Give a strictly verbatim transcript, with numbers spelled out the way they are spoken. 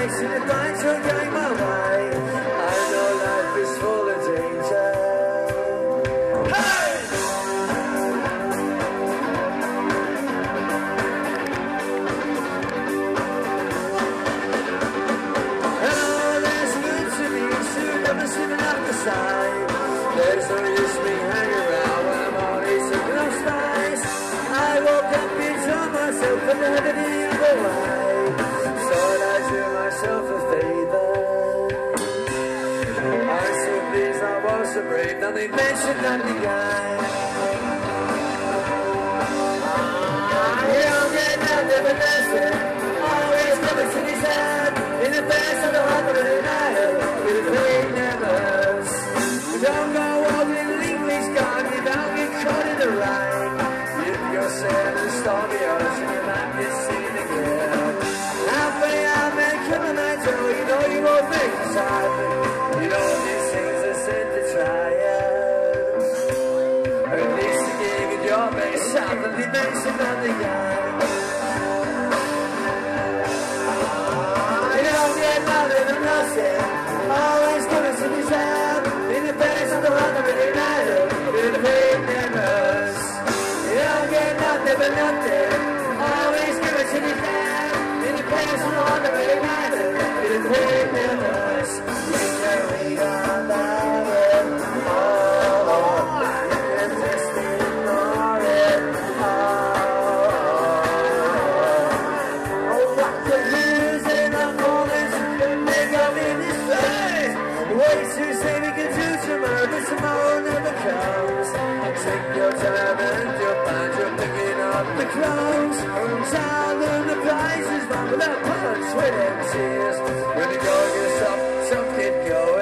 chasing the blind, so going my way. I know life is full of danger. Hey! And all that's good to me, soon never sitting up the side. There's no use me hanging around when I'm always looking up space. I woke up and told myself that I had it either way. Thought I'd do myself a favor. I so pleased I was so brave, nothing mentioned, nothing guy. You don't get nothing but nothing. Always never seen his head in the face of the heart of the night. With a fake nevers. Don't go walking in English garden without getting caught in the rain. If you're sad and stormy ocean, you might be seen again. Halfway out, man, come on, I tell you, know you won't make it happen. You know these things are sent to try it. Or at least you gave it your best shot, and they mentioned on the game. You don't get nothing or nothing. Always gonna see his head in the face of the heart of the night. With the fake nevers. You don't get nothing but nothing. Always gonna see his head in the face of the heart of the night. With the fake nevers. You carry on about it. Oh, oh, you can just ignore it. Oh, oh, oh, what the news in the moments that make up in this place. Ways to say we can do tomorrow, but tomorrow never comes. Take your time and you'll find you're picking up the crumbs. Child and the price is wrong without blood, sweat and tears. When you go yourself, some kid go.